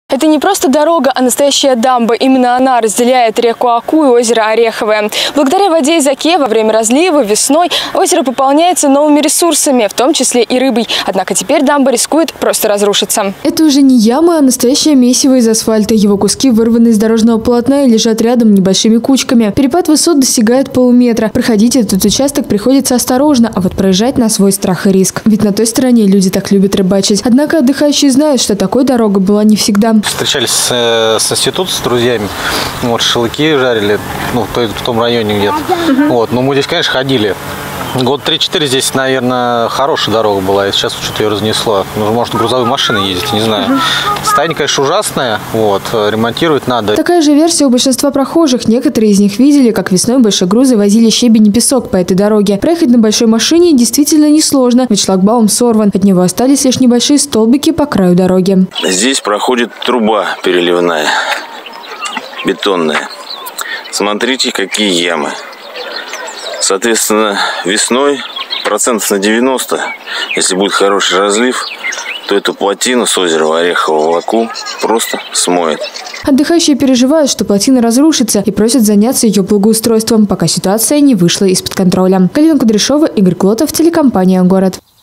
Это не просто дорога, а настоящая дамба. Именно она разделяет реку Аку и озеро Ореховое. Благодаря воде из Оки во время разлива весной озеро пополняется новыми ресурсами, в том числе и рыбой. Однако теперь дамба рискует просто разрушиться. Это уже не яма, а настоящее месиво из асфальта. Его куски вырваны из дорожного полотна и лежат рядом небольшими кучками. Перепад высот достигает полуметра. Проходить этот участок приходится осторожно, а вот проезжать на свой страх и риск. Ведь на той стороне люди так любят рыбачить. Однако отдыхающие знают, что такой дорога была не всегда. Встречались с института, с друзьями, вот, шашлыки жарили, в том районе где-то. Вот, но мы здесь, конечно, ходили. Год 3-4 здесь, наверное, хорошая дорога была, и сейчас что-то ее разнесло. Может, грузовые машины ездить, не знаю. Состояние, конечно, ужасное, вот, ремонтировать надо. Такая же версия у большинства прохожих. Некоторые из них видели, как весной большегрузы возили щебень и песок по этой дороге. Проехать на большой машине действительно несложно, ведь шлагбаум сорван. От него остались лишь небольшие столбики по краю дороги. Здесь проходит труба переливная, бетонная. Смотрите, какие ямы. Соответственно, весной процентов на 90, если будет хороший разлив, то эту плотину с озера Орехового в Аку просто смоет. Отдыхающие переживают, что плотина разрушится, и просят заняться ее благоустройством, пока ситуация не вышла из-под контроля. Галина Кудряшова, Игорь Клотов, телекомпания «Город».